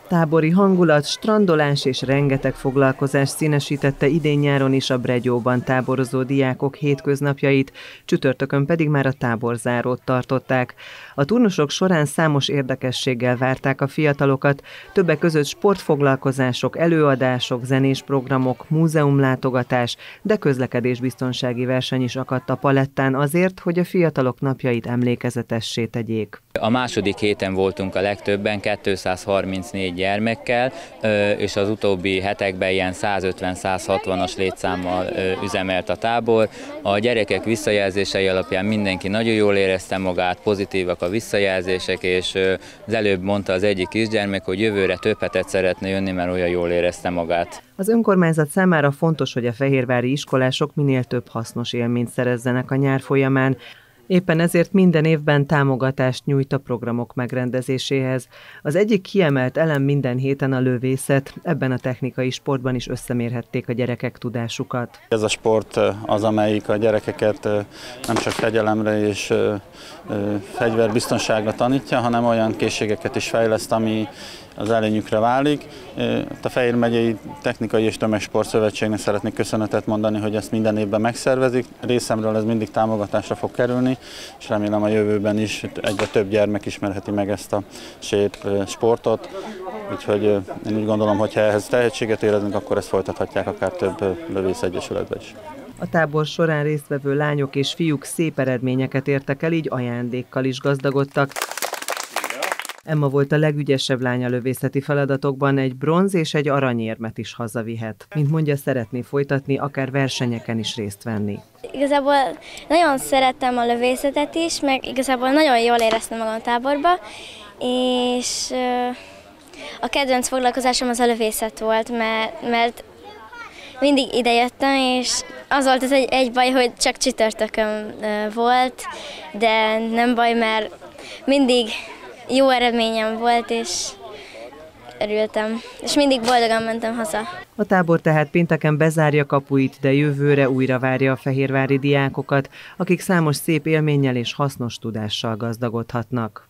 Tábori hangulat, strandolás és rengeteg foglalkozás színesítette idén-nyáron is a Bregyóban táborozó diákok hétköznapjait, csütörtökön pedig már a táborzárót tartották. A turnusok során számos érdekességgel várták a fiatalokat, többek között sportfoglalkozások, előadások, zenés programok, múzeumlátogatás, de közlekedésbiztonsági verseny is akadt a palettán azért, hogy a fiatalok napjait emlékezetessé tegyék. A második héten voltunk a legtöbben, 234 gyermekkel, és az utóbbi hetekben ilyen 150-160-as létszámmal üzemelt a tábor. A gyerekek visszajelzései alapján mindenki nagyon jól érezte magát, pozitívak a visszajelzések, és az előbb mondta az egyik kisgyermek, hogy jövőre több hetet szeretne jönni, mert olyan jól érezte magát. Az önkormányzat számára fontos, hogy a fehérvári iskolások minél több hasznos élményt szerezzenek a nyár folyamán. Éppen ezért minden évben támogatást nyújt a programok megrendezéséhez. Az egyik kiemelt elem minden héten a lövészet, ebben a technikai sportban is összemérhették a gyerekek tudásukat. Ez a sport az, amelyik a gyerekeket nem csak fegyelemre és fegyverbiztonságra tanítja, hanem olyan készségeket is fejleszt, ami az előnyükre válik. A Fejér megyei Technikai és Tömegsport Szövetségnek szeretnék köszönetet mondani, hogy ezt minden évben megszervezik. Részemről ez mindig támogatásra fog kerülni, és remélem a jövőben is egyre több gyermek ismerheti meg ezt a szép sportot. Úgyhogy én úgy gondolom, hogy ha ehhez tehetséget érezünk, akkor ezt folytathatják akár több lövészegyesületbe is. A tábor során résztvevő lányok és fiúk szép eredményeket értek el, így ajándékkal is gazdagodtak. Emma volt a legügyesebb lány a lövészeti feladatokban, egy bronz és egy aranyérmet is hazavihet. Mint mondja, szeretné folytatni, akár versenyeken is részt venni. Igazából nagyon szerettem a lövészetet is, meg igazából nagyon jól éreztem magam a táborba, és a kedvenc foglalkozásom az a lövészet volt, mert mindig idejöttem, és az volt az egy baj, hogy csak csütörtökön volt, de nem baj, mert mindig jó eredményem volt, és örültem, és mindig boldogan mentem haza. A tábor tehát pénteken bezárja kapuit, de jövőre újra várja a fehérvári diákokat, akik számos szép élménnyel és hasznos tudással gazdagodhatnak.